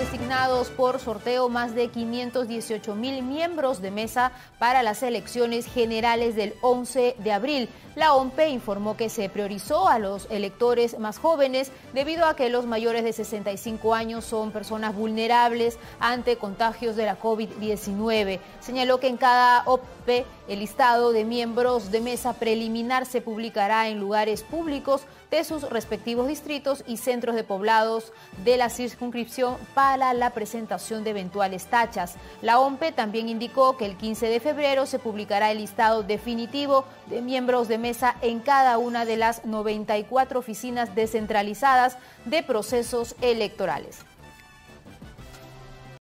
designados por sorteo más de 518.000 miembros de mesa para las elecciones generales del 11 de abril. La OMPE informó que se priorizó a los electores más jóvenes debido a que los mayores de 65 años son personas vulnerables ante contagios de la COVID-19. Señaló que en cada OMPE el listado de miembros de mesa preliminar se publicará en lugares públicos de sus respectivos distritos y centros de poblados de la circunscripción para la presentación de eventuales tachas. La OMPE también indicó que el 15 de febrero se publicará el listado definitivo de miembros de mesa en cada una de las 94 oficinas descentralizadas de procesos electorales.